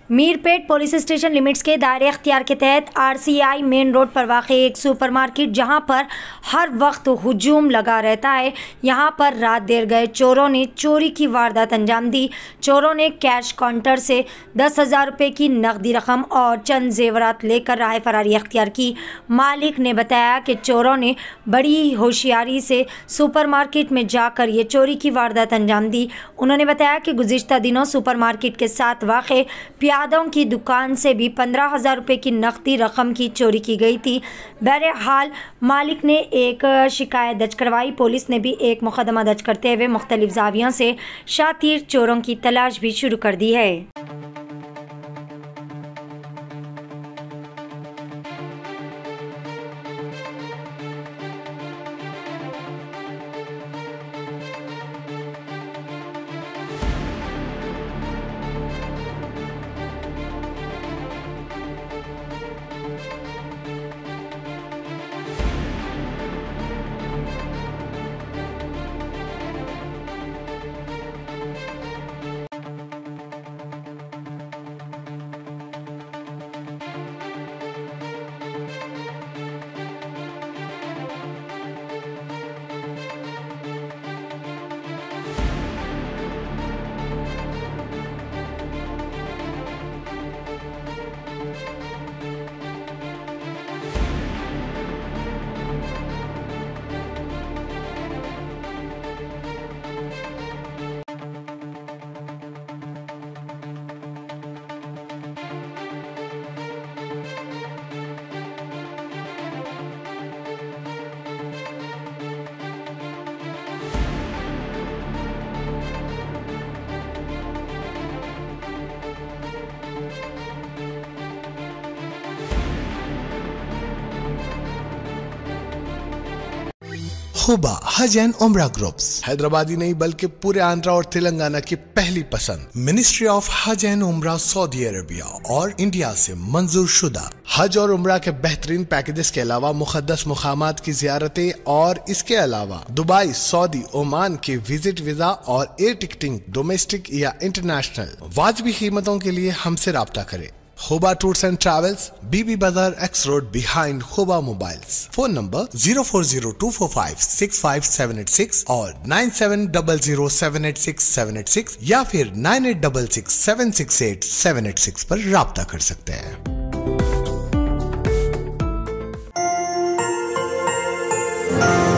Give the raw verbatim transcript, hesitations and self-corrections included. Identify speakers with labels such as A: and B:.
A: Meerpet police station limits के दायरे अख्तियार के तहत आरसीआई मेन रोड पर वाक़ एक सुपरमार्केट जहां पर हर वक्त हुजूम लगा रहता है, यहां पर रात देर गए चोरों ने चोरी की वारदात अंजाम दी। चोरों ने कैश काउंटर से दस हज़ार रुपये की नकदी रकम और चंद जेवरात लेकर राह फरारी अख्तियार की। मालिक ने बताया कि चोरों ने बड़ी होशियारी से सुपरमार्केट में जाकर ये चोरी की वारदात अंजाम दी। उन्होंने बताया कि गुज़िश्ता दिनों सुपरमार्केट के साथ वाक़ प्यादों की दुकान से भी पंद्रह हज़ार रुपये की नकदी रकम की चोरी की गई थी। बहरहाल मालिक ने एक शिकायत दर्ज करवाई। पुलिस ने भी एक मुकदमा दर्ज करते हुए मुख्तलिफ ज़ावियों से शातिर चोरों की तलाश भी शुरू कर दी है।
B: खुबा हज एंड उम्रा ग्रुप्स हैदराबादी नहीं बल्कि पूरे आंध्रा और तेलंगाना की पहली पसंद। Ministry of Hajj and Umrah Saudi Arabia और इंडिया से मंजूर शुदा। हज और उम्रा के बेहतरीन पैकेजेस के अलावा मुकद्दस मुकामात की जियारतें और इसके अलावा दुबई, सऊदी, ओमान के विजिट वीजा और एयर टिकटिंग डोमेस्टिक या इंटरनेशनल वाजबी कीमतों के लिए हमसे राब्ता करें। Khuba tours and travels, Bibi Bazar X road behind Khuba mobiles. Phone number zero four zero two four five six five seven eight six और nine seven double zero seven eight six seven eight six या फिर nine eight double six seven six eight seven eight six पर राब्ता कर सकते हैं।